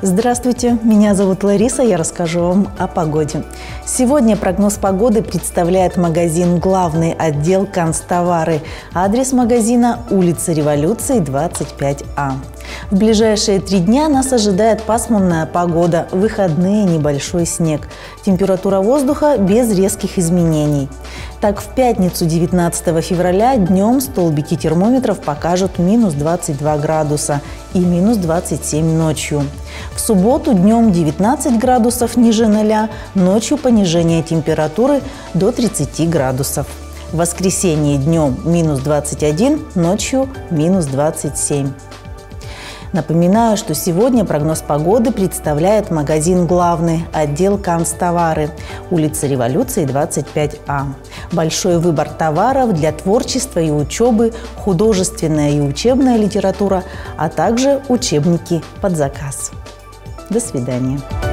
Здравствуйте, меня зовут Лариса, я расскажу вам о погоде. Сегодня прогноз погоды представляет магазин «Главный отдел Канцтовары». Адрес магазина – улица Революции, 25А. В ближайшие 3 дня нас ожидает пасмурная погода, выходные, небольшой снег. Температура воздуха без резких изменений. Так, в пятницу 19 февраля днем столбики термометров покажут минус 22 градуса и минус 27 ночью. В субботу днем 19 градусов ниже 0, ночью понижение температуры до 30 градусов. В воскресенье днем минус 21, ночью минус 27. Напоминаю, что сегодня прогноз погоды представляет магазин «Главный отдел Канцтовары», улица Революции, 25А. Большой выбор товаров для творчества и учебы, художественная и учебная литература, а также учебники под заказ. До свидания.